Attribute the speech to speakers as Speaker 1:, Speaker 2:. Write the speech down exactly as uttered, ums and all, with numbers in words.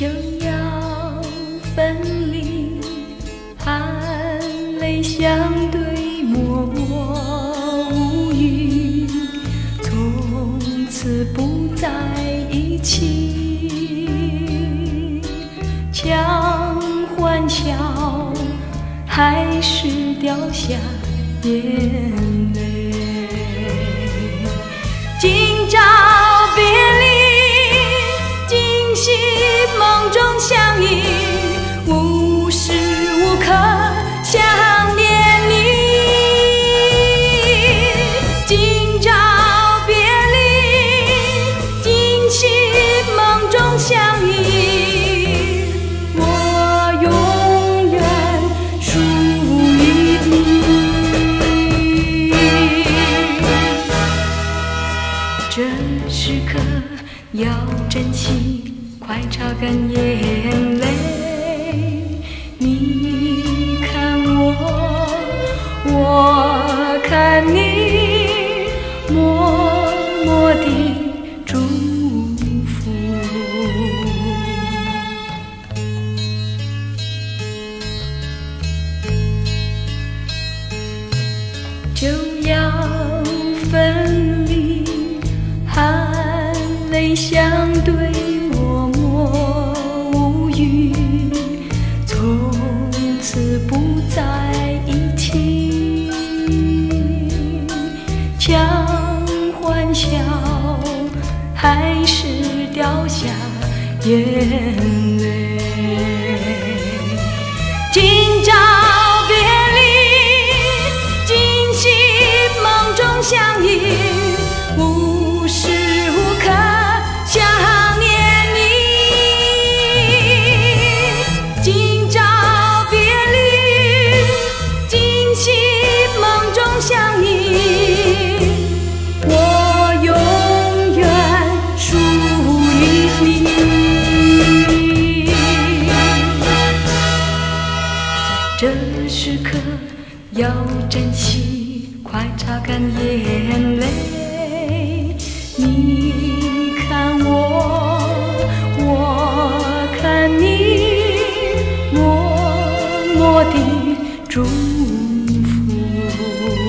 Speaker 1: 就要分离，含泪相对，默默无语，从此不在一起。强欢笑，还是掉下眼泪？今朝别离，今夕梦中相依，无时无刻想念你。今朝别离，今夕梦中相依，我永远属于你。这时刻要珍惜，快擦干眼泪。你看我，我看你，默默地祝福。就要分离，含泪相对，默默无语，从此不在一起。强欢笑，还是掉下眼泪？今朝别离，今夕梦中相依，无时无刻想念你。今朝别离，今夕梦中相依，我永远属于你。这时刻要珍惜，快擦干眼泪。你看我，我看你，默默地祝福。